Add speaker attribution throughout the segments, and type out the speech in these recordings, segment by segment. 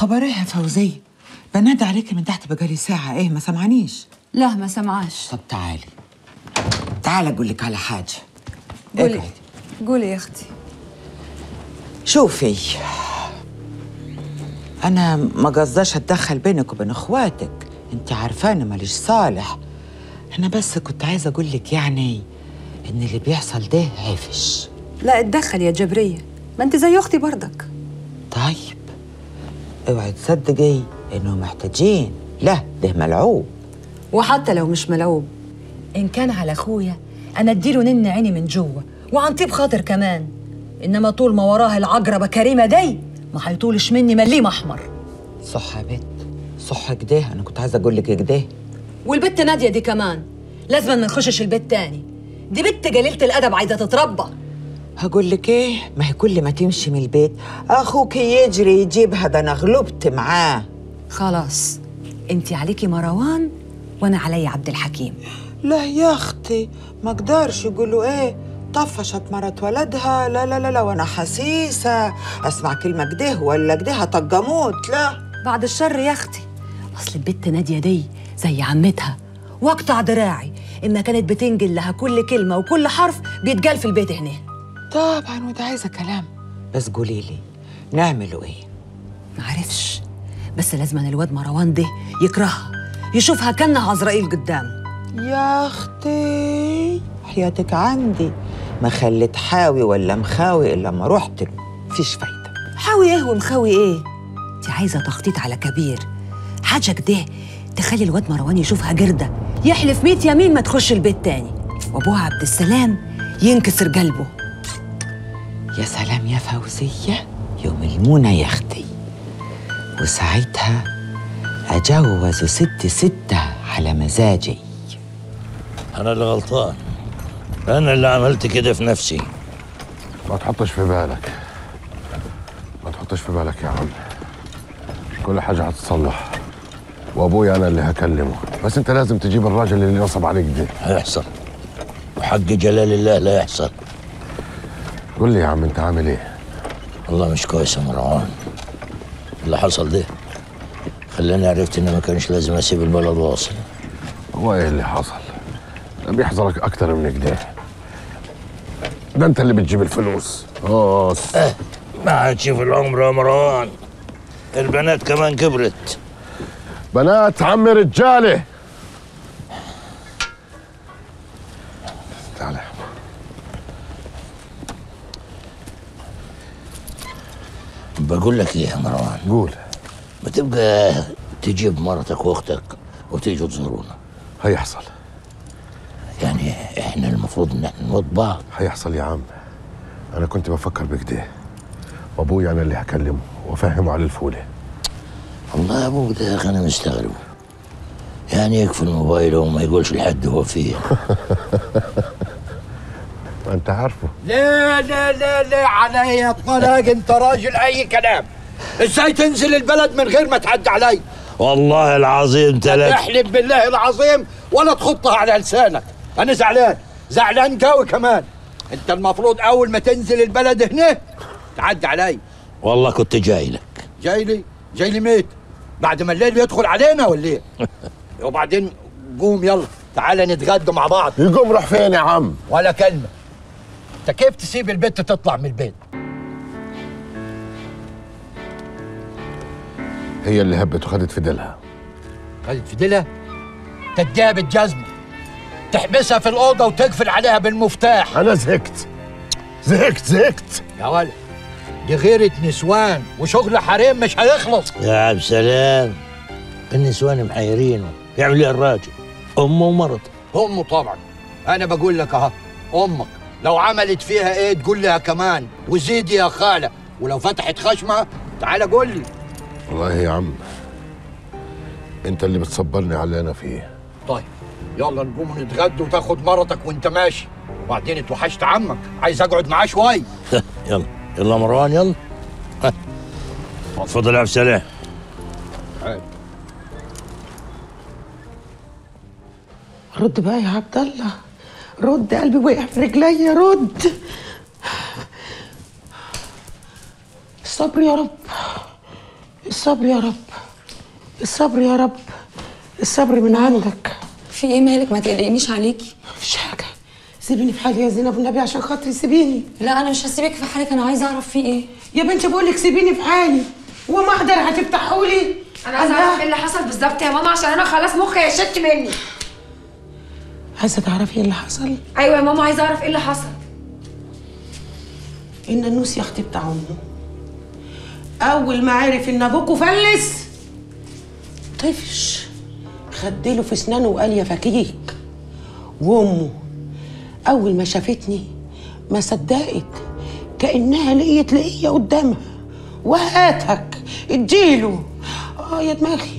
Speaker 1: خبر ايه يا فوزية؟ بنادي عليكي من تحت بقالي ساعة، ايه ما سمعنيش؟
Speaker 2: لا ما سمعاش.
Speaker 1: طب تعالي اقول لك على حاجة.
Speaker 2: قولي يا اختي.
Speaker 1: شوفي، انا ما قصداش اتدخل بينك وبين اخواتك، انت عارفاني ماليش صالح. انا بس كنت عايزة اقول لك يعني ان اللي بيحصل ده عفش.
Speaker 2: لا اتدخل يا جبرية، ما انت زي اختي برضك.
Speaker 1: طيب اوعي تصدقي انهم محتاجين، لا ده ملعوب.
Speaker 2: وحتى لو مش ملعوب، ان كان على اخويا انا اديله نن عيني من جوه وعن طيب خاطر كمان، انما طول ما وراه العجربه كريمه دي ما هيطولش مني مليم احمر.
Speaker 1: صح يا بت، صح كده، انا كنت عايزه اقول لك كده.
Speaker 2: والبت ناديه دي كمان لازم ما نخشش البيت تاني، دي بنت جليله الادب عايزه تتربى.
Speaker 1: هقول لك ايه، ما هي كل ما تمشي من البيت اخوك يجري يجيبها، ده انا غلبت معاه.
Speaker 2: خلاص انت عليكي مروان وانا علي عبد الحكيم.
Speaker 1: لا يا اختي ما اقدرش، يقولوا ايه طفشت مرات ولدها، لا لا لا لا، وانا حسيسه اسمع كلمه كده ولا كده هطجموت. لا
Speaker 2: بعد الشر يا اختي، اصل البت ناديه دي زي عمتها واقطع دراعي اما كانت بتنجل لها كل كلمه وكل حرف بيتقال في البيت هنا.
Speaker 1: طبعا وده عايزه كلام، بس قولي لي نعملوا ايه؟
Speaker 2: معرفش، بس لازم الواد مروان ده يكرهها، يشوفها كانها عزرائيل قدام.
Speaker 1: يا اختي حياتك عندي ما خليت حاوي ولا مخاوي الا لما رحت له، مفيش فايده.
Speaker 2: حاوي ايه ومخاوي ايه؟ انت عايزه تخطيط على كبير، حاجه كده تخلي الواد مروان يشوفها جرده يحلف 100 يمين ما تخش البيت تاني، وابوها عبد السلام ينكسر قلبه.
Speaker 1: يا سلام يا فوزيه، يوم المنى يا اختي، وساعتها اجوز ستة على مزاجي.
Speaker 3: أنا اللي غلطان، أنا اللي عملت كده في نفسي.
Speaker 4: ما تحطش في بالك، ما تحطش في بالك يا عم، كل حاجة هتتصلح، وأبوي أنا اللي هكلمه، بس أنت لازم تجيب الراجل اللي نصب عليك ده.
Speaker 3: هيحصل، وحق جلال الله لا يحصل.
Speaker 4: قول لي يا عم أنت عامل إيه؟
Speaker 3: والله مش كويس يا مروان، اللي حصل ده خلاني عرفت إن ما كانش لازم أسيب البلد واصل.
Speaker 4: هو إيه اللي حصل؟ بيحصلك أكتر من كده، ده أنت اللي بتجيب الفلوس.
Speaker 3: ما عادش في العمر يا مروان، البنات كمان كبرت.
Speaker 4: بنات عمي رجالة. تعال
Speaker 3: بقول لك ايه يا مروان،
Speaker 4: قول.
Speaker 3: بتبقى تجيب مرتك واختك وتيجوا تزورونا.
Speaker 4: هيحصل،
Speaker 3: يعني احنا المفروض ان احنا نود بعض.
Speaker 4: هيحصل يا عم، انا كنت بفكر بكده، وابوي انا اللي هكلمه وافهمه على الفوله.
Speaker 3: والله يا ابوك ده يا اخي انا مستغرب، يعني يقفل موبايله وما يقولش لحد هو فيه.
Speaker 4: ما انت عارفه.
Speaker 5: لا لا لا لا علي الطلاق، انت راجل اي كلام. ازاي تنزل البلد من غير ما تعدي علي؟
Speaker 3: والله العظيم ثلاثة.
Speaker 5: احلف بالله العظيم ولا تخطها على لسانك. انا زعلان قوي كمان. انت المفروض اول ما تنزل البلد هنا تعدي علي.
Speaker 3: والله كنت جاي لك.
Speaker 5: جاي لي ميت بعد ما الليل يدخل علينا ولا ايه؟ وبعدين قوم يلا تعالى نتغدى مع بعض.
Speaker 4: يقوم راح فين يا عم؟
Speaker 5: ولا كلمه. انت كيف تسيب البنت تطلع من البيت؟
Speaker 4: هي اللي هبت وخدت في ديلها.
Speaker 5: خدت في ديلها؟ تديها بالجزمه، تحبسها في الاوضه وتقفل عليها بالمفتاح.
Speaker 4: انا زهقت
Speaker 5: يا ولد، دي غيرة نسوان وشغل حريم مش هيخلص.
Speaker 3: يا عبد السلام، النسوان محيرينه، يعمل ايه الراجل؟ امه ومرته.
Speaker 5: امه طبعا، انا بقول لك اهو، امك لو عملت فيها ايه تقول لها كمان، وزيدي يا خاله، ولو فتحت خشمها تعالى قول لي.
Speaker 4: والله يا عم انت اللي بتصبرني على اللي انا فيه.
Speaker 5: طيب يلا نقوم نتغدى وتاخد مرتك وانت ماشي، وبعدين اتوحشت عمك، عايز اقعد معاه شوي.
Speaker 3: يلا يلا مروان يلا. اتفضل يا عبد السلام.
Speaker 1: رد بقى يا عبد الله، رد، قلبي وقع في رجلي، رد. الصبر يا رب،
Speaker 6: الصبر يا رب، الصبر يا رب، الصبر من عندك.
Speaker 7: في ايه مالك؟ ما تقلقنيش عليكي.
Speaker 6: مفيش حاجه، سيبيني في حالي يا زينب والنبي عشان خاطري سيبيني.
Speaker 7: لا انا مش هسيبك في حالك، انا عايزه اعرف في ايه.
Speaker 6: يا بنتي بقول لك سيبيني في حالي. وما اقدر هتفتحوا لي؟
Speaker 8: انا عايزه اعرف ايه اللي حصل بالظبط يا ماما عشان انا خلاص مخي هيشت مني.
Speaker 6: عايزه تعرفي ايه اللي حصل؟
Speaker 8: ايوه يا ماما عايزه اعرف ايه اللي حصل.
Speaker 6: ان النوس يا اختي بتاع امه اول ما عرف ان ابوكوا فلس طفش، خدله في اسنانه وقال يا فكيك. وامه اول ما شافتني ما صدقت، كانها لقيت لقيه قدامها. وهاتك اديله. يا دماغي،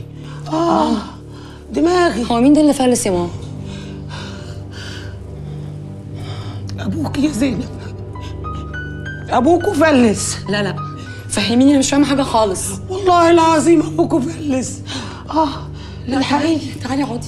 Speaker 6: دماغي.
Speaker 7: هو مين ده اللي فلس يا ماما؟
Speaker 6: ابوك يا زينب، ابوكوا فلس.
Speaker 7: لا فهميني، انا مش فاهمه حاجه خالص.
Speaker 6: والله العظيم ابوكوا فلس.
Speaker 7: لا
Speaker 6: الحقيقي.
Speaker 7: تعالي اقعدي.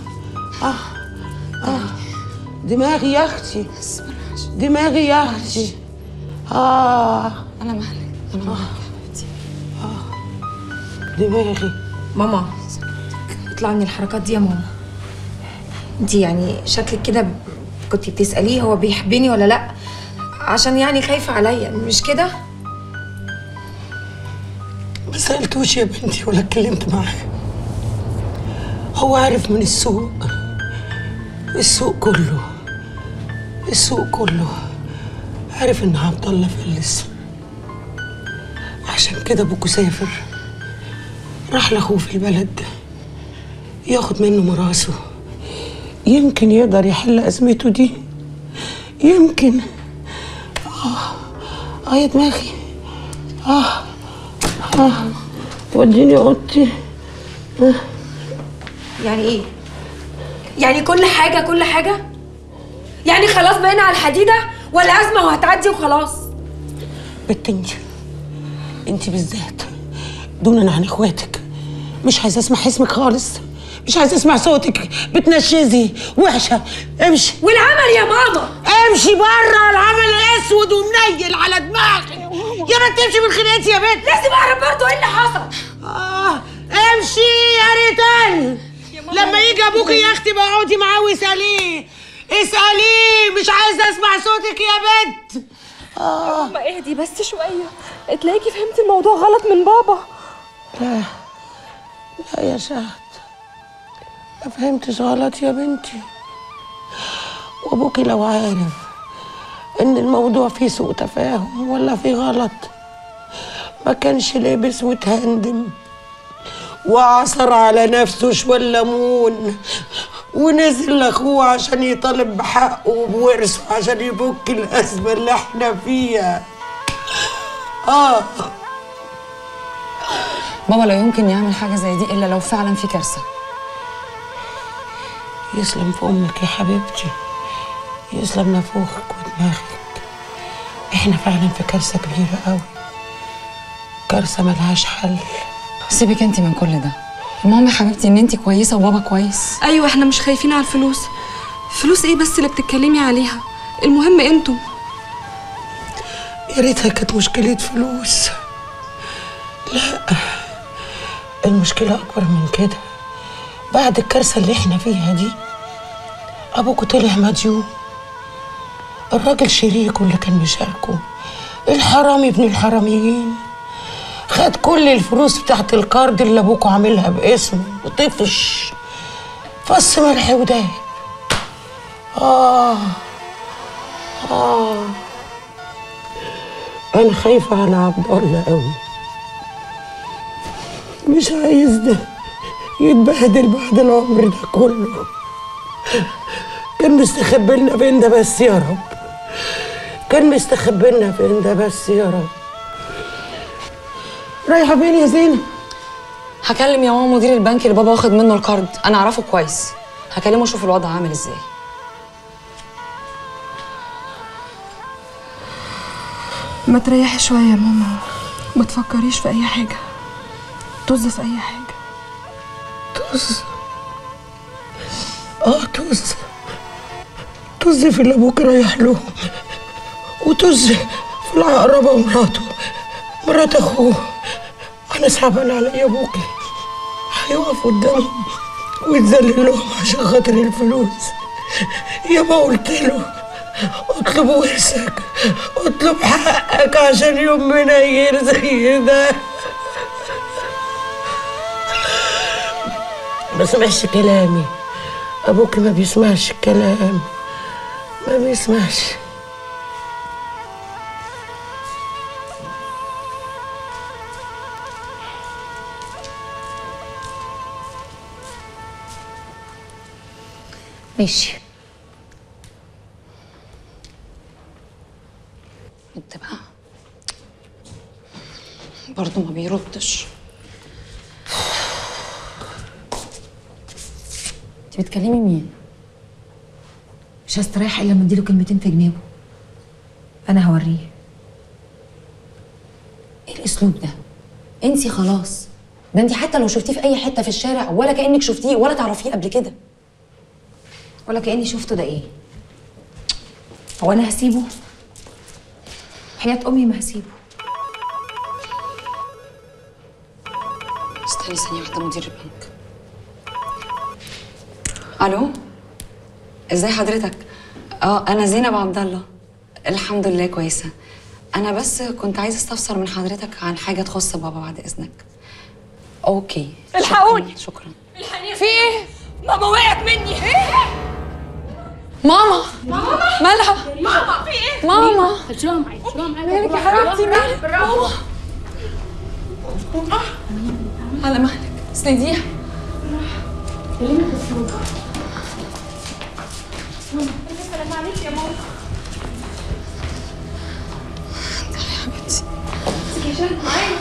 Speaker 6: دماغي يا اختي، دماغي يا اختي.
Speaker 7: انا مهلك، انا مهلك يا حبيبتي.
Speaker 6: دماغي.
Speaker 8: ماما اطلعي من الحركات دي يا ماما. انت يعني شكلك كده كنتي بتساليه هو بيحبني ولا لا، عشان يعني خايفه عليا، مش كده؟
Speaker 6: ما سالتوش يا بنتي ولا اتكلمت معاه. هو عارف من السوق، السوق كله عارف ان عبد الله فلس. عشان كده ابوكوا سافر، راح لاخوه في البلد ياخد منه مراسه، يمكن يقدر يحل ازمته دي، يمكن. يا دماغي. توديني اوضتي.
Speaker 8: يعني ايه؟ يعني كل حاجه يعني خلاص بقينا على الحديده ولا ازمه وهتعدي وخلاص؟
Speaker 6: بنت انت بالذات دونا عن اخواتك مش عايزه اسمع اسمك خالص، مش عايزه اسمع صوتك، بتنشزي وحشه. امشي.
Speaker 8: والعمل يا ماما
Speaker 6: امشي بره، العمل اسود ومنيل على دماغي. يا ما تمشي من خناقتي يا بنت.
Speaker 8: لازم اعرف برضه ايه اللي حصل.
Speaker 6: امشي يا ريتان. لما يجي ابوكي يا اختي بقعدي معاه واساليه، اساليه. مش عايزه اسمع صوتك يا بنت.
Speaker 8: ماما اهدي بس شويه، تلاقيكي فهمتي الموضوع غلط من بابا.
Speaker 6: لا يا شهد، ما فهمتش غلط يا بنتي. وابوكي لو عارف ان الموضوع فيه سوء تفاهم ولا فيه غلط ما كانش لابس وتهندم وعصر على نفسه شوال ليمون ونزل لاخوه عشان يطالب بحقه وبورثه عشان يفك الازمه اللي احنا فيها.
Speaker 7: بابا لا يمكن يعمل حاجه زي دي الا لو فعلا في كارثه.
Speaker 6: يسلم في امك يا حبيبتي، يسلم نافوخك ودماغك. احنا فعلا في كارثه كبيره قوي، كارثه ملهاش حل.
Speaker 7: سيبك انت من كل ده، المهم يا حبيبتي ان انت كويسه وبابا كويس.
Speaker 9: ايوه احنا مش خايفين على الفلوس. فلوس ايه بس اللي بتتكلمي عليها؟ المهم انتوا.
Speaker 6: يا ريتها كانت مشكله فلوس. لا، المشكله اكبر من كده. بعد الكارثه اللي احنا فيها دي ابوكوا طلع مديون، الراجل شريكه اللي كان مشاركه الحرامي ابن الحراميين خد كل الفلوس بتاعت الكارد اللي ابوكوا عاملها باسمه وطفش فص ملح وداب. انا خايفه على عبد الله قوي، مش عايز ده يتبهدل بعد العمر ده كله. كان مستخبي لنا فين ده بس يا رب، كان مستخبي لنا فين ده بس يا رب. رايحه فين يا زينب؟
Speaker 7: هكلم يا ماما مدير البنك اللي بابا واخد منه الكارد، انا اعرفه كويس، هكلمه اشوف الوضع عامل ازاي.
Speaker 9: ما تريحي شويه يا ماما، ما تفكريش في اي حاجه، طز في اي حاجه.
Speaker 6: طز؟ طز، طز في اللي ابوك رايح له، وطز في العقربه ومراته، مرات اخوه. انا صعبان عليا ابوكي هيقف قدامهم ويتذلل لهم عشان خاطر الفلوس. يابا قلت له اطلب ورثك، اطلب حقك عشان يوم منير زي ده. ما سمعش كلامي، ابوكي ما بيسمعش الكلام، ما بيسمعش.
Speaker 7: ماشي. انت بقى برضه ما بيردش. انت بتكلمي مين؟
Speaker 8: مش هستريح الا لما اديله كلمتين في جنابه. انا هوريه.
Speaker 7: ايه الاسلوب ده؟ انسي خلاص. ده انت حتى لو شفتيه في اي حته في الشارع ولا كانك شفتيه ولا تعرفيه قبل كده.
Speaker 8: ولا كاني شفته. ده ايه؟ هو انا هسيبه؟ حياة امي ما هسيبه.
Speaker 7: استني ثانيه واحده مدير البنك. الو، ازاي حضرتك؟ انا زينب عبد الله. الحمد لله كويسه. انا بس كنت عايزه استفسر من حضرتك عن حاجه تخص بابا بعد اذنك. اوكي.
Speaker 10: الحقوني.
Speaker 7: شكرا.
Speaker 10: في ايه؟ ماما وقعت مني. ايه؟
Speaker 7: ماما.
Speaker 10: ماما
Speaker 7: مالها؟
Speaker 10: ماما في ايه؟
Speaker 7: ماما.
Speaker 10: شلون معي؟ شلون معي؟
Speaker 7: مالك يا حبيبتي؟ مالك؟ ماما. على مهلك. اسنديها.
Speaker 10: السلام عليك يا ماما.
Speaker 7: تعالي يا حبيبتي.
Speaker 10: امسكي شهد معايا.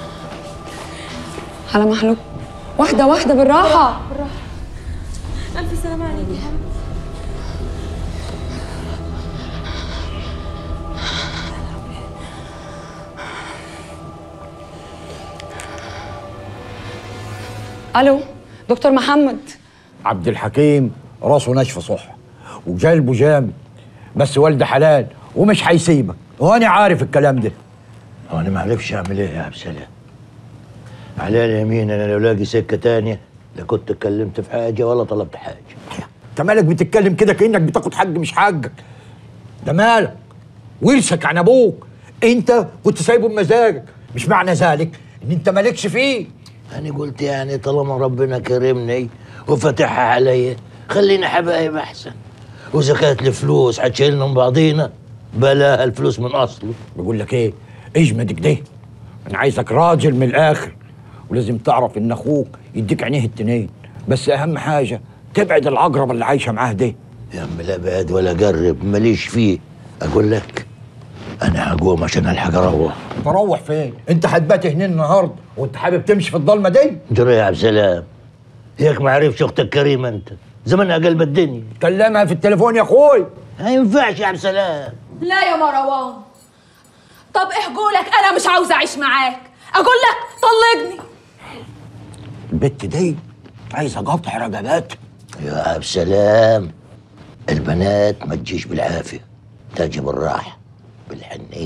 Speaker 7: على مهلك. واحدة واحدة بالراحة.
Speaker 10: بالراحة. ألف سلام عليك يا حبيبتي.
Speaker 7: الو، دكتور محمد.
Speaker 5: عبد الحكيم راسه ناشفه صح وجلبه جامد، بس والده حلال ومش هيسيبك، وانا عارف الكلام ده.
Speaker 3: وانا ما اعرفش اعمل ايه يا عبد السلام. على اليمين انا لو لاقي سكه تانية لا كنت اتكلمت في حاجه ولا طلبت حاجه.
Speaker 5: انت مالك بتتكلم كده كانك بتاخد حق مش حقك؟ ده مالك ورثك عن ابوك، انت كنت سايبه بمزاجك، مش معنى ذلك ان انت مالكش فيه.
Speaker 3: انا قلت يعني طالما ربنا كرمني وفتحها عليا خلينا حبايب احسن، واذا كانت الفلوس هتشيلنا من بعضينا بلاها الفلوس من اصله.
Speaker 5: بقول لك ايه، اجمد كده، انا عايزك راجل من الاخر، ولازم تعرف ان اخوك يديك عينيه التنين، بس اهم حاجه تبعد العقرب اللي عايشه معاه ده.
Speaker 3: يا عم لا بعد ولا قرب، ماليش فيه. اقول لك انا هقوم عشان الحق اروح.
Speaker 5: تروح فين؟ انت هتبات هنا النهارده وانت حابب تمشي في الضلمه دي؟
Speaker 3: جرى يا عبد السلام، هيك ما عرفش اختك كريمه انت، زمانها قلب الدنيا.
Speaker 5: كلمها في التليفون يا اخوي.
Speaker 3: ما ينفعش يا عبد السلام.
Speaker 10: لا يا مروان. طب احجولك انا مش عاوزه اعيش معاك، اقول لك طلقني.
Speaker 5: البت دي عايزه قطع رقبات.
Speaker 3: يا عبد السلام البنات ما تجيش بالعافيه، تجي بالراحه بالحنيه.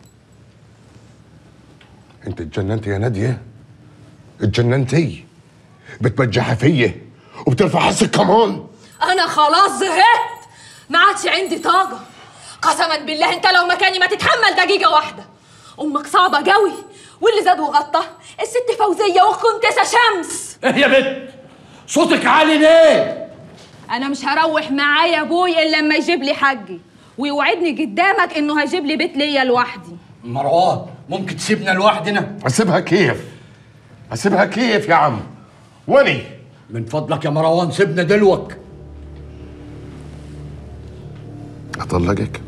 Speaker 4: انت اتجننتي يا ناديه؟ اتجننتي؟ بتبجحي فيا وبترفع حسك كمان.
Speaker 10: انا خلاص زهقت، ما عادش عندي طاقه. قسما بالله انت لو مكاني ما تتحمل دقيقه واحده. امك صعبه قوي، واللي زاد وغطى الست فوزيه والكونتيسه شمس.
Speaker 5: ايه يا بنت صوتك عالي ليه؟
Speaker 10: انا مش هروح معايا ابوي الا لما يجيب لي حقي ويوعدني قدامك انه هيجيب لي بيت ليا لوحدي.
Speaker 5: مروان ممكن تسيبنا لوحدنا؟
Speaker 4: اسيبها كيف؟ اسيبها كيف يا عم؟ وني
Speaker 5: من فضلك يا مروان سيبنا دلوك.
Speaker 4: اطلقك؟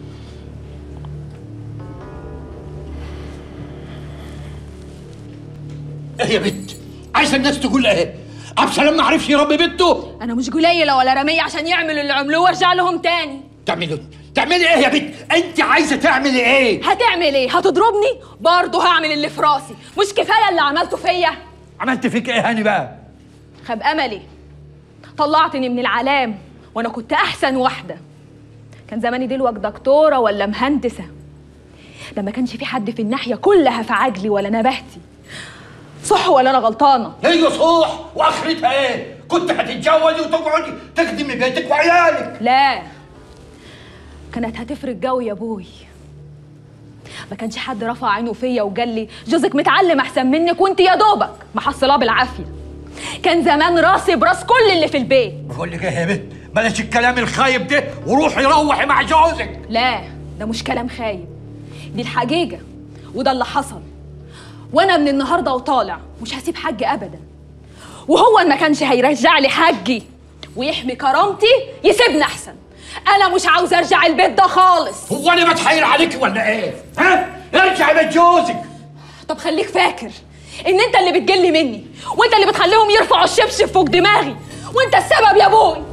Speaker 5: ايه يا بنت؟ عايزه الناس تقول ايه؟ عبد السلام ما عرفش يربي بنته؟
Speaker 10: انا مش قليله ولا رميه عشان يعملوا اللي عملوه وارجع لهم تاني.
Speaker 5: تعملي ايه يا بنت؟ انت عايزه تعملي ايه؟
Speaker 10: هتعمل ايه؟ هتضربني؟ برضه هعمل اللي في راسي، مش كفايه اللي عملته فيا؟
Speaker 5: عملت فيك ايه هاني بقى؟
Speaker 10: خاب املي، طلعتني من العلام وانا كنت احسن واحده. كان زماني دلوقتي دكتوره ولا مهندسه. لما كانش في حد في الناحيه كلها في عجلي ولا نبهتي. صح ولا انا غلطانه؟
Speaker 5: هي صح، واخرتها ايه؟ كنت هتتجوزي وتقعدي تخدمي بيتك وعيالك.
Speaker 10: لا، كانت هتفرق جو يا ابوي. ما كانش حد رفع عينه فيا وقال لي جوزك متعلم احسن منك وانت يا دوبك محصلاه بالعافيه. كان زمان راسي براس كل اللي في البيت.
Speaker 5: بقول لك ايه يا بنت، بلاش الكلام الخايب ده وروحي روحي مع جوزك.
Speaker 10: لا، ده مش كلام خايب، دي الحقيقه وده اللي حصل. وانا من النهارده وطالع مش هسيب حقي ابدا، وهو ان ما كانش هيرجع لي حقي ويحمي كرامتي يسيبني احسن. انا مش عاوز ارجع البيت ده خالص.
Speaker 5: هو انا بتحايل عليكي ولا ايه؟ ها؟ ارجعي بيت جوزك.
Speaker 10: طب خليك فاكر ان انت اللي بتجلي مني، وانت اللي بتخليهم يرفعوا الشبشب فوق دماغي، وانت السبب يا ابوي.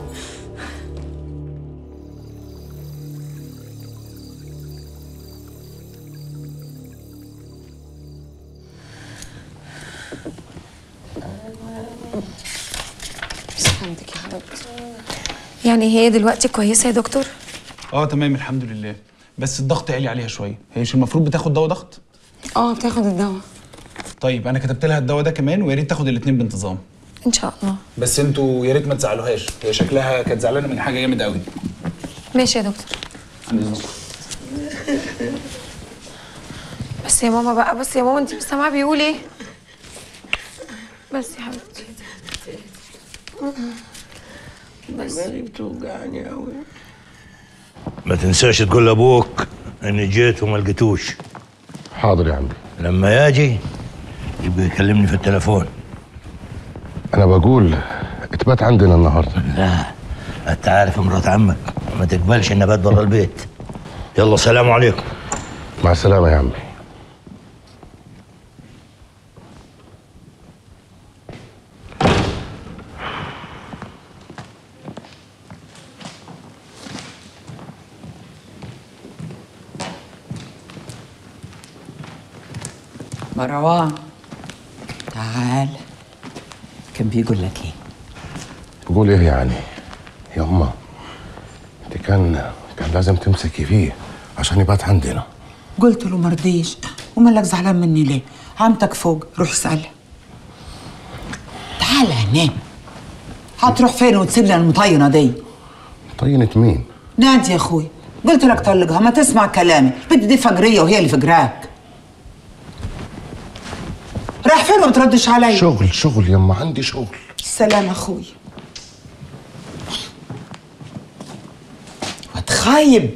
Speaker 8: سلامتك يا حبيبتي. يعني هي دلوقتي كويسه يا دكتور؟
Speaker 11: تمام الحمد لله، بس الضغط عالي عليها شويه. هي مش المفروض بتاخد دواء ضغط؟
Speaker 7: بتاخد الدواء.
Speaker 11: طيب انا كتبت لها الدواء ده كمان، ويا ريت تاخد الاثنين بانتظام.
Speaker 8: ان شاء الله.
Speaker 11: بس انتوا يا ريت ما تزعلوهاش، هي شكلها كانت زعلانه من حاجه جامد قوي.
Speaker 8: ماشي يا دكتور.
Speaker 11: عن اذنكم.
Speaker 8: بس يا ماما بقى، بس يا ماما انت مش سامعه بيقول ايه؟ بس يا حبيبتي.
Speaker 6: بس دماغي بتوجعني قوي.
Speaker 3: ما تنساش تقول لابوك اني جيت وما لقيتوش.
Speaker 4: حاضر يا عمي.
Speaker 3: لما يجي يبقى يكلمني في التليفون.
Speaker 4: انا بقول اتبات عندنا النهارده.
Speaker 3: لا، انت عارف مرات عمك ما تقبلش النبات برا البيت. يلا سلام عليكم.
Speaker 4: مع السلامه يا عمي.
Speaker 1: مروان تعال. كان بيقول لك ايه؟
Speaker 4: بقول ايه يعني يا امه؟ انت كان لازم تمسكي فيه عشان يبات عندنا.
Speaker 1: قلت له مرضيش. ومالك زعلان مني ليه؟ عمتك فوق، روح اسألها. تعال هنا. هتروح فين وتسيب لي المطينه دي؟
Speaker 4: طينة مين؟
Speaker 1: نادي يا اخوي، قلت لك طلقها، ما تسمع كلامي. بدي دي فجريه وهي اللي فجراك. رايح فين ما بتردش علي؟
Speaker 4: شغل يما، عندي شغل.
Speaker 1: سلام اخوي. وتخايب.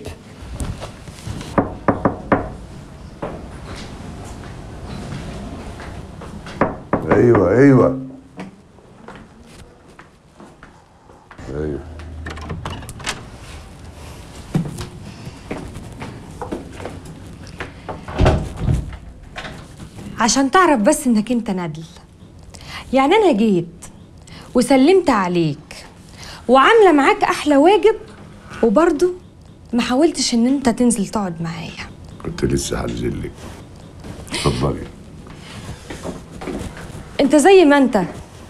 Speaker 12: ايوه
Speaker 8: عشان تعرف بس انك انت ندل. يعني انا جيت وسلمت عليك وعامله معاك احلى واجب، وبرضه ما حاولتش ان انت تنزل تقعد معايا.
Speaker 12: كنت لسه هنزل لك. اتفضلي.
Speaker 8: انت زي ما انت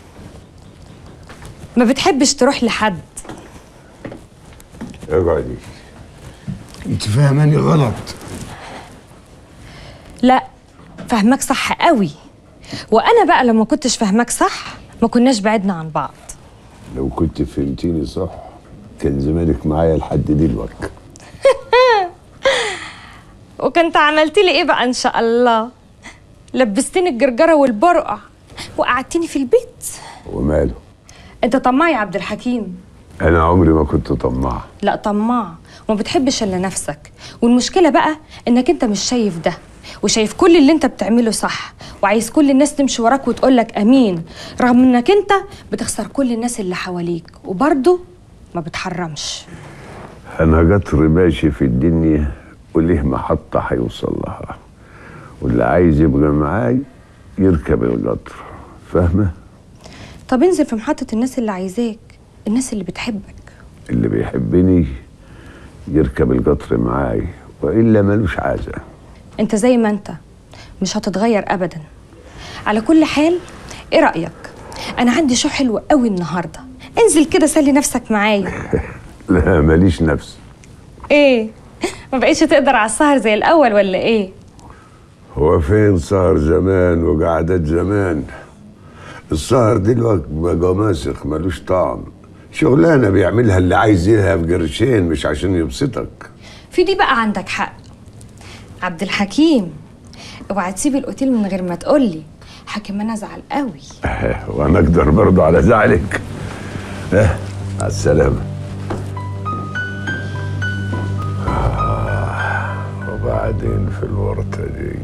Speaker 8: ما بتحبش تروح لحد.
Speaker 12: اقعدي. انت فاهماني غلط.
Speaker 8: لا، فهمك صح قوي. وانا بقى لما كنتش فهمك صح ما كناش بعدنا عن بعض.
Speaker 12: لو كنت فهمتيني صح كان زمانك معايا لحد دلوقتي.
Speaker 8: وكنت عملت لي ايه بقى ان شاء الله؟ لبستني الجرجره والبرقع وقعدتني في البيت.
Speaker 12: وماله؟
Speaker 8: انت طماع يا عبد الحكيم.
Speaker 12: انا عمري ما كنت طماع.
Speaker 8: لا، طماع وما بتحبش الا نفسك. والمشكله بقى انك انت مش شايف ده، وشايف كل اللي انت بتعمله صح، وعايز كل الناس تمشي وراك وتقولك امين، رغم انك انت بتخسر كل الناس اللي حواليك وبرضه ما بتحرمش.
Speaker 12: انا قطر ماشي في الدنيا وليه محطه هيوصل لها، واللي عايز يبقى معاي يركب القطر. فاهمه؟
Speaker 8: طب انزل في محطه الناس اللي عايزاك، الناس اللي بتحبك.
Speaker 12: اللي بيحبني يركب القطر معاي، والا ملوش عازه.
Speaker 8: انت زي ما انت مش هتتغير ابدا. على كل حال، ايه رايك؟ انا عندي شو حلو قوي النهارده، انزل كده سلي نفسك معايا.
Speaker 12: لا ماليش نفس.
Speaker 8: ايه؟ ما بقيتش تقدر على السهر زي الاول ولا ايه؟
Speaker 12: هو فين سهر زمان وقعدات زمان؟ السهر دلوقتي بقى ماسخ ملوش طعم. شغلانه بيعملها اللي عايزينها بقرشين مش عشان يبسطك.
Speaker 8: في دي بقى عندك حق. عبد الحكيم، اوعى تسيب الاوتيل من غير ما تقولي، حكيم انا ازعل قوي.
Speaker 12: وانا اقدر برضه على زعلك. مع السلامه. وبعدين في الورطه دي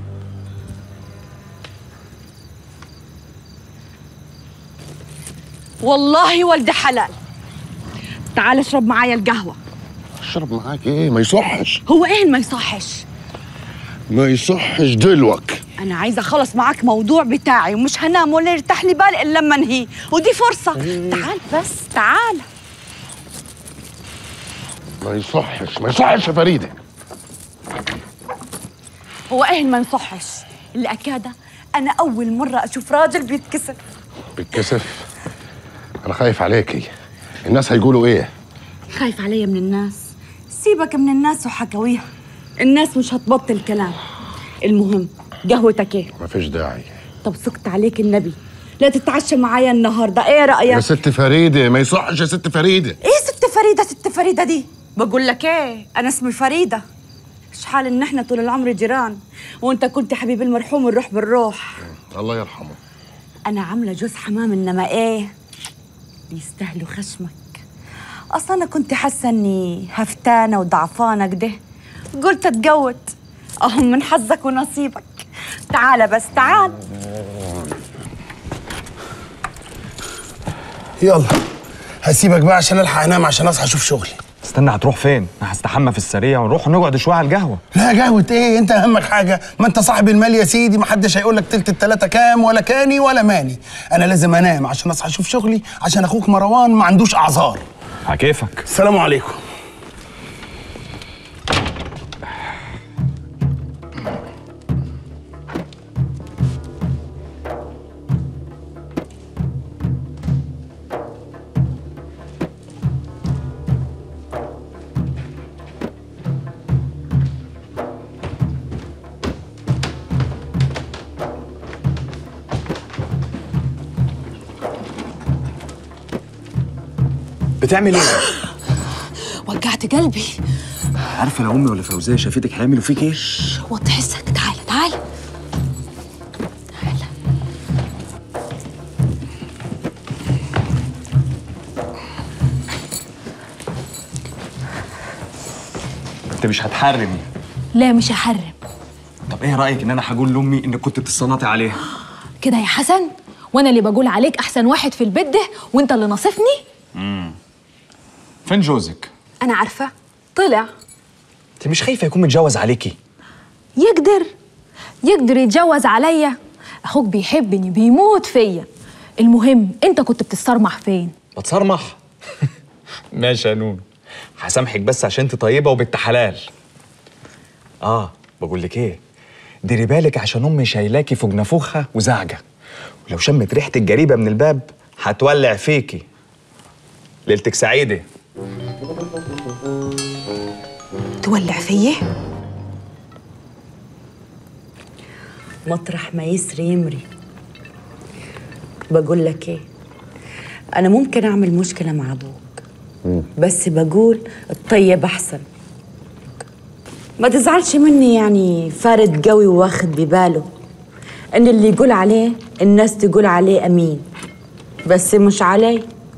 Speaker 2: والله ولد حلال. تعال اشرب معايا القهوة.
Speaker 4: اشرب معاك ايه؟ ما يصحش.
Speaker 2: هو ايه ما يصحش؟
Speaker 4: ما يصحش دلوك.
Speaker 2: أنا عايزة أخلص معاك موضوع بتاعي ومش هنام ولا يرتاح لي بال إلا لما أنهيه، ودي فرصة. تعال بس تعال.
Speaker 4: ما يصحش ما يصحش يا فريدة.
Speaker 2: هو إيه ما يصحش؟ اللي أكاده أنا أول مرة أشوف راجل بيتكسف.
Speaker 4: بيتكسف؟ أنا خايف عليكي. الناس هيقولوا إيه؟
Speaker 2: خايف عليا من الناس؟ سيبك من الناس وحكاويها، الناس مش هتبطل كلام. المهم قهوتك ايه؟
Speaker 4: مفيش داعي.
Speaker 2: طب سكت عليك النبي، لا تتعشى معايا النهارده، ايه رأيك؟
Speaker 4: يا ست فريدة ما يصحش يا ست فريدة.
Speaker 2: ايه ست فريدة؟ ست فريدة دي بقول لك ايه، انا اسمي فريدة. شحال ان احنا طول العمر جيران، وانت كنت حبيب المرحوم الروح بالروح.
Speaker 4: الله يرحمه.
Speaker 2: انا عاملة جوز حمام انما ايه بيستاهلوا خشمك. اصلا انا كنت حاسة اني هفتانة وضعفانة كده، قلت اتجوز اهو من حظك ونصيبك. تعال بس تعال.
Speaker 13: يلا هسيبك بقى عشان الحق انام عشان اصحى اشوف شغلي.
Speaker 14: استنى، هتروح فين؟ انا هستحمى في السريع ونروح نقعد شويه على القهوه.
Speaker 13: لا قهوة ايه؟ انت اهمك حاجة، ما انت صاحب المال يا سيدي، محدش هيقول لك تلت التلاتة كام ولا كاني ولا ماني. انا لازم انام عشان اصحى اشوف شغلي، عشان اخوك مروان ما عندوش اعذار.
Speaker 14: على كيفك.
Speaker 13: السلام عليكم.
Speaker 14: بتعمل ايه؟
Speaker 10: وجعت قلبي.
Speaker 14: عارفه لو امي ولا فوزيه شافتك هيعملوا فيك ايه؟
Speaker 10: وطي حسك. تعالى تعالى تعالى.
Speaker 14: انت مش هتحرمي؟
Speaker 10: لا مش هحرم.
Speaker 14: طب ايه رايك ان انا هقول لامي انك كنت بتصنطي عليها؟
Speaker 10: كده يا حسن، وانا اللي بقول عليك احسن واحد في البيت ده وانت اللي ناصفني؟
Speaker 14: فين جوزك؟
Speaker 10: انا عارفه، طلع.
Speaker 14: انت مش خايفه يكون متجوز عليكي؟
Speaker 10: يقدر يتجوز عليا؟ اخوك بيحبني بيموت فيا. المهم انت كنت بتتصرمح فين؟
Speaker 14: بتصرمح؟ ماشي يا نون، هسامحك بس عشان انت طيبه وبنت حلال. بقول لك ايه، ديري بالك عشان امي شايلاكي فوق نافوخها وزعجه، ولو شمت ريحه الجريبه من الباب هتولع فيكي. ليلتك سعيده.
Speaker 2: تولع فيا؟ مطرح ما يسري يمري. بقول لك ايه، انا ممكن اعمل مشكله مع ابوك، بس بقول الطيب احسن. ما تزعلش مني، يعني فارد قوي واخد بباله ان اللي يقول عليه الناس تقول عليه امين، بس مش علي.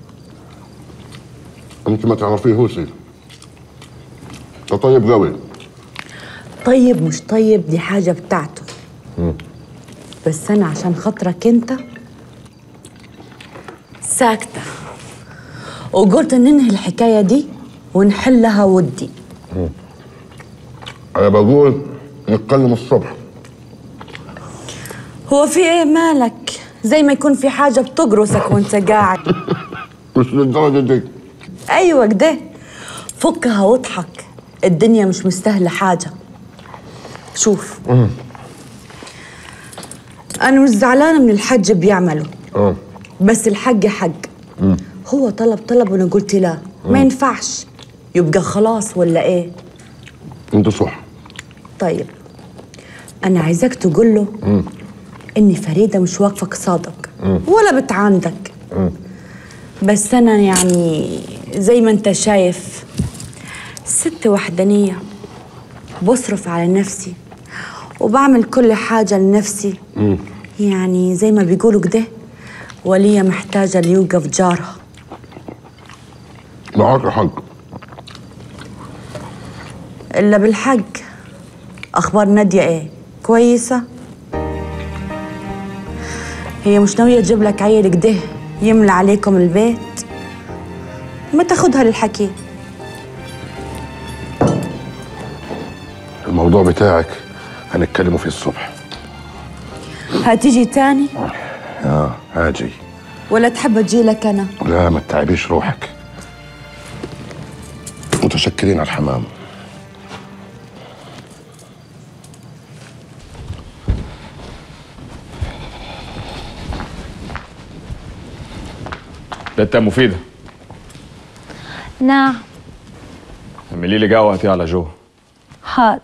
Speaker 4: انت ما تعرفيهوش. ده طيب قوي.
Speaker 2: طيب مش طيب دي حاجه بتاعته. بس انا عشان خاطرك انت ساكته، وقلت ننهي الحكايه دي ونحلها ودي.
Speaker 4: انا بقول نتكلم الصبح.
Speaker 2: هو في ايه مالك؟ زي ما يكون في حاجه بتجرسك وانت قاعد.
Speaker 4: مش للدرجه دي.
Speaker 2: ايوه كده، فكها واضحك، الدنيا مش مستاهله حاجه. شوف، انا مش زعلانه من الحج بيعمله، بس الحج حج. هو طلب وانا قلت لا، ما ينفعش، يبقى خلاص ولا ايه؟
Speaker 4: انت صح.
Speaker 2: طيب انا عايزاك تقول له ان فريده مش واقفه قصادك، ولا بت عندك. بس أنا يعني زي ما أنت شايف ست وحدانية، بصرف على نفسي وبعمل كل حاجة لنفسي. يعني زي ما بيقولوا كده، ولية محتاجة اللي يوقف جارها.
Speaker 4: معاك حق.
Speaker 2: إلا بالحق، أخبار نادية إيه؟ كويسة؟ هي مش ناوية تجيب لك عيل كده يملى عليكم البيت؟ ما تاخدها للحكي.
Speaker 4: الموضوع بتاعك هنتكلموا فيه الصبح.
Speaker 2: هتيجي تاني؟
Speaker 4: هاجي.
Speaker 2: ولا تحب تجيلك أنا؟
Speaker 4: لا ما تتعبيش روحك. متشكرين على الحمام.
Speaker 15: بنت مفيدة.
Speaker 8: نعم.
Speaker 15: اعملي لي قهوة على جو.
Speaker 8: حاضر.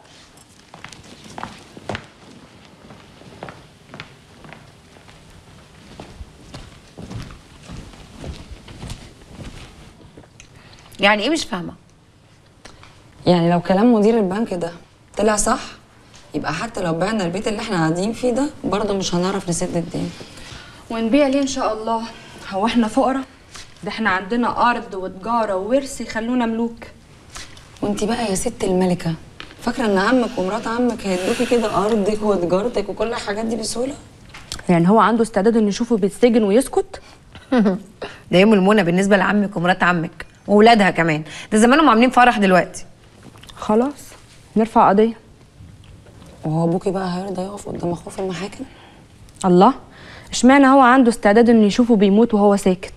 Speaker 7: يعني ايه مش فاهمه؟ يعني لو كلام مدير البنك ده طلع صح، يبقى حتى لو بعنا البيت اللي احنا قاعدين فيه ده برضه مش هنعرف نسد الدين.
Speaker 8: ونبيع ليه ان شاء الله؟ هو احنا فقراء؟ ده احنا عندنا ارض وتجاره وورث يخلونا ملوك.
Speaker 7: وانتي بقى يا ست الملكه فاكره ان عمك ومرات عمك هيدوكي كده ارضك وتجارتك وكل الحاجات دي بسهوله؟
Speaker 8: يعني هو عنده استعداد انه يشوفه بيتسجن ويسكت؟
Speaker 16: ده يوم المنى بالنسبه لعمك ومرات عمك واولادها كمان، ده زمانهم عاملين فرح دلوقتي.
Speaker 8: خلاص نرفع قضيه.
Speaker 7: وهو ابوكي بقى هيرضى يقف قدام اخوه في المحاكم؟
Speaker 8: الله، اشمعنى هو عنده استعداد انه يشوفه بيموت وهو ساكت؟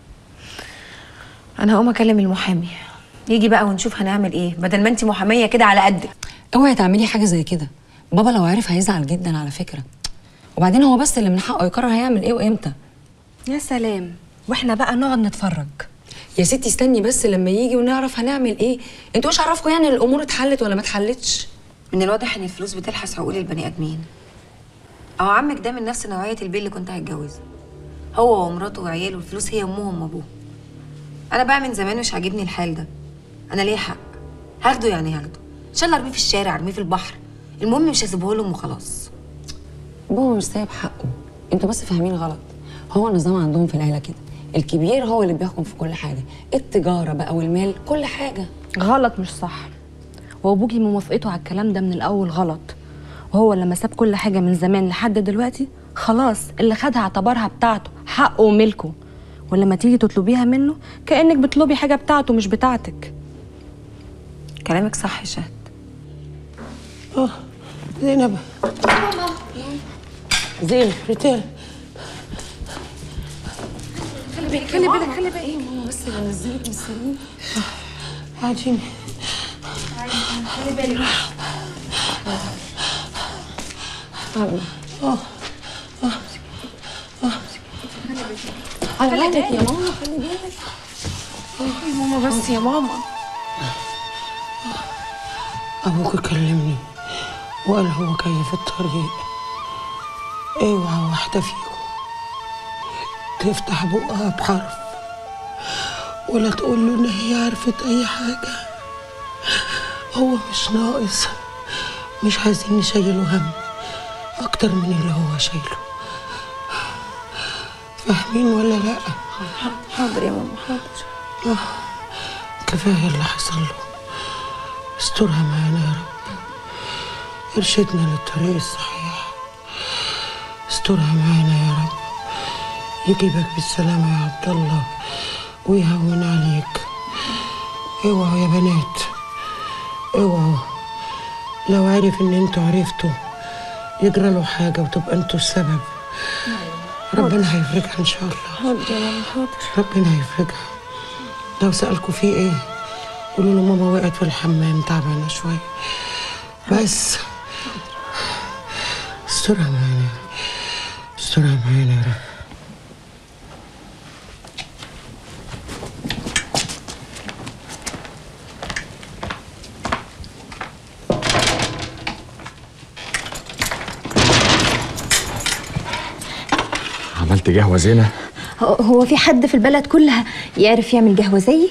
Speaker 16: انا هقوم اكلم المحامي يجي بقى ونشوف هنعمل ايه، بدل ما انت محاميه كده على قدك.
Speaker 7: اوعي تعملي حاجه زي كده، بابا لو عرف هيزعل جدا على فكره. وبعدين هو بس اللي من حقه يقرر هيعمل ايه وامتى.
Speaker 8: يا سلام، واحنا بقى نقعد نتفرج؟
Speaker 7: يا ستي استني بس لما يجي ونعرف هنعمل ايه. انتوا ايش عرفكم يعني الامور اتحلت ولا ما اتحلتش؟
Speaker 16: من الواضح ان الفلوس بتلحس عقول البني ادمين. او عمك ده من نفس نوعيه البيه اللي كنت هتجوزه، هو ومراته وعياله، الفلوس هي امهم وابوه. انا بقى من زمان مش عاجبني الحال ده. انا ليه حق هاخده، يعني هاخده ان شاء الله ارميه في الشارع ارميه في البحر، المهم مش هسيبه لهم وخلاص.
Speaker 7: بابا مش سايب حقه، انتوا بس فاهمين غلط. هو النظام عندهم في العيله كده، الكبير هو اللي بيحكم في كل حاجه، التجاره بقى والمال كل حاجه.
Speaker 8: غلط مش صح. وابوكي موافقته على الكلام ده من الاول غلط. وهو لما ساب كل حاجه من زمان لحد دلوقتي خلاص اللي خدها اعتبرها بتاعته، حقه وملكه. ولما تيجي تطلبيها منه كانك بتطلبي حاجه بتاعته مش بتاعتك.
Speaker 16: كلامك صح يا شهد.
Speaker 6: زينب. ماما. زينب ريتال.
Speaker 10: خلي بالك خلي بالك خلي بالك. ايه ماما بس اللي نزلت من السرير.
Speaker 6: قاعدين.
Speaker 10: خلي بالك.
Speaker 6: على بالك يا ماما، خلي بالك.
Speaker 10: يا ماما بس يا ماما.
Speaker 6: ابوك كلمني وقال هو جاي في الطريق. اوعى واحده فيكم تفتح بقها بحرف ولا تقول له ان هي عرفت اي حاجه. هو مش ناقص، مش عايزين نشيله هم اكتر من اللي هو شايله. فاهمين ولا لا؟
Speaker 16: حاضر يا ماما حاضر.
Speaker 6: كفايه اللي حصل له، استرها معانا يا رب، ارشدنا للطريق الصحيح. استرها معانا يا رب، يجيبك بالسلامه يا عبد الله ويهون عليك. اوعوا يا بنات، اوعوا لو عرف ان انتوا عرفتوا يجرى له حاجه وتبقى انتوا السبب. ربنا هيفرجها ان شاء الله.
Speaker 10: حاضر يا ماما حاضر.
Speaker 6: ربنا هيفرجها. لو سألكوا في ايه قولوا له ماما وقعت في الحمام تعبانه شويه بس. استرها معانا، استرها معانا يا رب.
Speaker 14: عملت قهوه زينه.
Speaker 17: هو في حد في البلد كلها يعرف يعمل قهوه زيي؟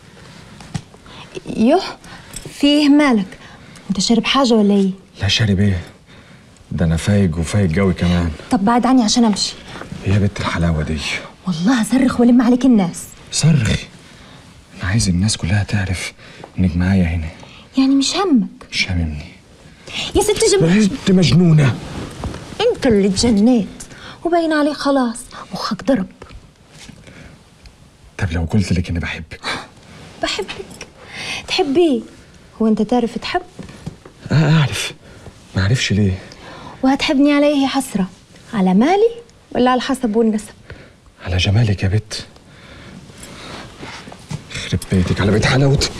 Speaker 17: يوه، فيه مالك؟ انت شارب حاجه ولا ايه؟
Speaker 14: لا شارب ايه؟ ده انا فايق وفايق قوي كمان.
Speaker 17: طب بعد عني عشان امشي.
Speaker 14: ايه يا بنت الحلاوه دي؟
Speaker 17: والله هصرخ والم عليك الناس.
Speaker 14: صرخي، انا عايز الناس كلها تعرف انك معايا هنا.
Speaker 17: يعني مش همك؟
Speaker 14: مش هاممني
Speaker 17: يا ست
Speaker 14: انت مجنونه.
Speaker 17: انت اللي اتجنيت وباين عليك خلاص مخك ضرب.
Speaker 14: طب لو قلت لك اني بحبك؟
Speaker 17: بحبك؟ تحب ايه؟ هو انت تعرف تحب؟
Speaker 14: اعرف، ما اعرفش ليه.
Speaker 17: وهتحبني على ايه يا حسره؟ على مالي ولا على الحسب والنسب؟
Speaker 14: على جمالك يا بت. يخرب بيتك على بيت حلاوتك.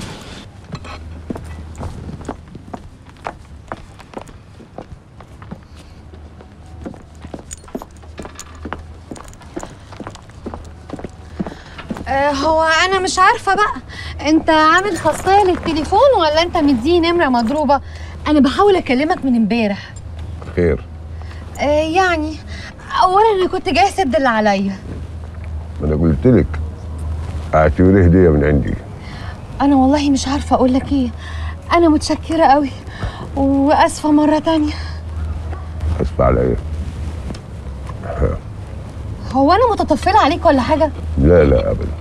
Speaker 18: هو انا مش عارفه بقى، انت عامل خاصيه للتليفون ولا انت مديه نمره مضروبه؟ انا بحاول اكلمك من امبارح.
Speaker 12: خير؟
Speaker 18: يعني اولا انا كنت جاي اسد اللي عليا.
Speaker 12: ما انا قلت لك اعتبريه هديه من عندي.
Speaker 18: انا والله مش عارفه اقول لك ايه. انا متشكره قوي واسفه مره تانية.
Speaker 12: اسفه على ايه؟
Speaker 18: هو انا متطفله عليك ولا حاجه؟
Speaker 12: لا لا ابدا.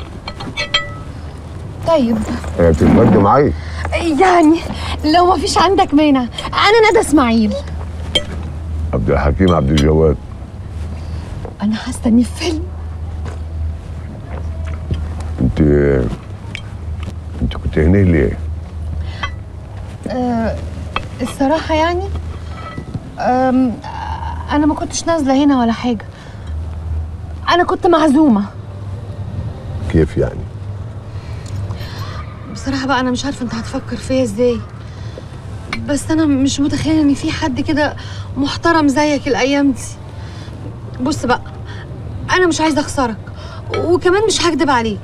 Speaker 18: طيب
Speaker 12: هي بتتبدل معايا؟
Speaker 18: يعني لو ما فيش عندك مانع، انا ندى اسماعيل.
Speaker 12: عبد الحكيم عبد الجواد.
Speaker 18: انا هستني في فيلم.
Speaker 12: انت كنت هنا ليه؟
Speaker 18: الصراحه يعني انا ما كنتش نازله هنا ولا حاجه. انا كنت معزومه.
Speaker 12: كيف يعني؟
Speaker 18: بصراحه بقى انا مش عارفه انت هتفكر فيا ازاي، بس انا مش متخيله ان في حد كده محترم زيك الايام دي. بص بقى، انا مش عايزه اخسرك وكمان مش هكدب عليك.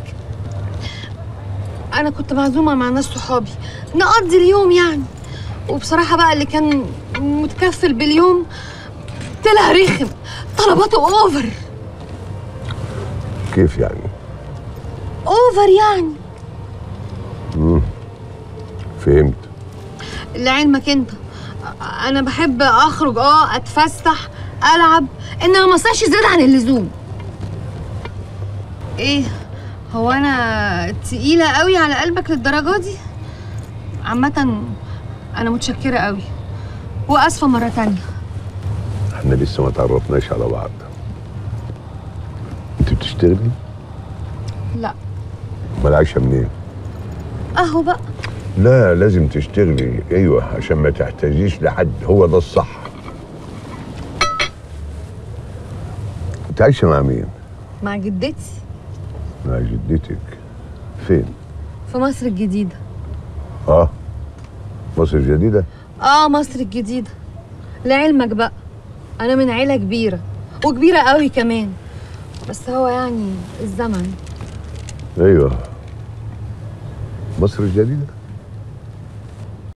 Speaker 18: انا كنت معزومه مع ناس صحابي نقضي اليوم يعني، وبصراحه بقى اللي كان متكفل باليوم طلع رخم، طلباته اوفر.
Speaker 12: كيف يعني؟
Speaker 18: اوفر يعني.
Speaker 12: فهمت.
Speaker 18: لعلمك انت انا بحب اخرج اتفسح العب، انما ما اصحش زياده عن اللزوم. ايه هو انا تقيله قوي على قلبك للدرجه دي؟ عامه انا متشكره قوي واسفه مره تانية.
Speaker 12: احنا لسه ما تعرفناش على بعض. انت بتشتغلي؟
Speaker 18: لا.
Speaker 12: امال عايشه منين؟
Speaker 18: اهو بقى.
Speaker 12: لا لازم تشتغلي، ايوه، عشان ما تحتاجيش لحد، هو ده الصح. انت عايشه مع مين؟
Speaker 18: مع جدتي.
Speaker 12: مع جدتك؟ فين؟
Speaker 18: في مصر الجديده.
Speaker 12: مصر الجديده؟
Speaker 18: مصر الجديده. لعلمك بقى انا من عيله كبيره وكبيره قوي كمان، بس هو يعني الزمن.
Speaker 12: ايوه، مصر الجديده.